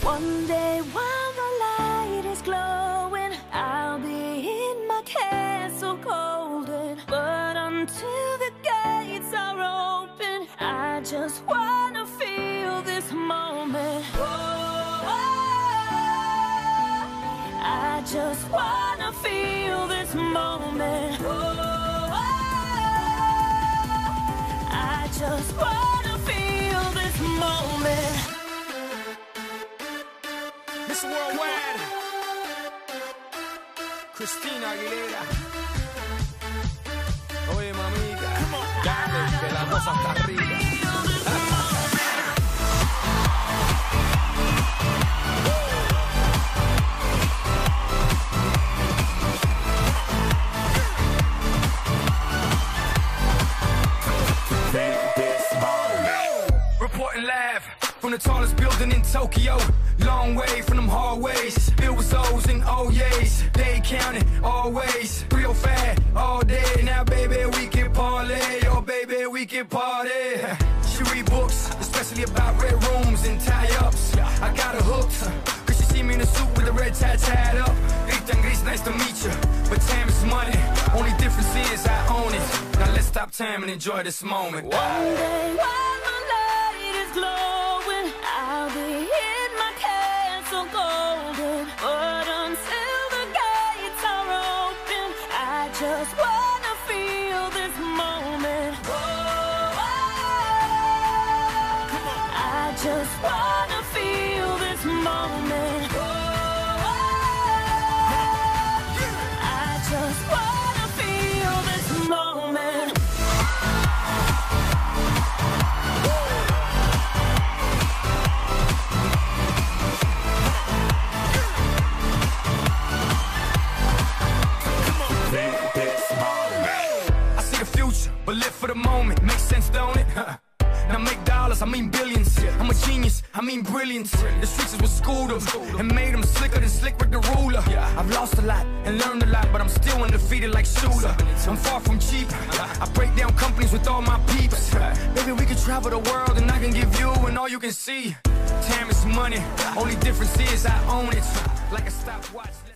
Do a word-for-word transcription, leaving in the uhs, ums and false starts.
One day while the light is glowing, I'll be in my castle golden. But until the gates are open, I just wanna feel this moment. Oh, I just wanna feel this moment. Oh, I just wanna feel this moment. Miss Worldwide, Christina Aguilera. Oye, mamita, dale, que la cosa está rica. Reporting live from the tallest building in Tokyo. Long way from them hallways, filled with O's and O's. They counting always, real fat all day. Now baby we can parlay, oh baby we can party. She read books, especially about red rooms and tie-ups. I got her hooked, cause she see me in a suit with a red tie tied up. Ethan Gris, nice to meet you, but time is money. Only difference is I own it. Now let's stop time and enjoy this moment. One day while the light is glowing, I'll be in my castle golden. But until the gates are open, I just wanna feel this moment. Oh, I just wanna feel this moment. Oh, I just wanna feel this moment. I see the future, but live for the moment. Makes sense, don't it? Now make dollars, I mean billions. I'm a genius, I mean brilliance. The streets is what schooled them and made them slicker than slick with the ruler. I've lost a lot and learned a lot, but I'm still undefeated like Shooter. I'm far from cheap, I break down companies with all my peeps. Baby, we can travel the world and I can give you and all you can see. Time is money, only difference is I own it. Like a stopwatch.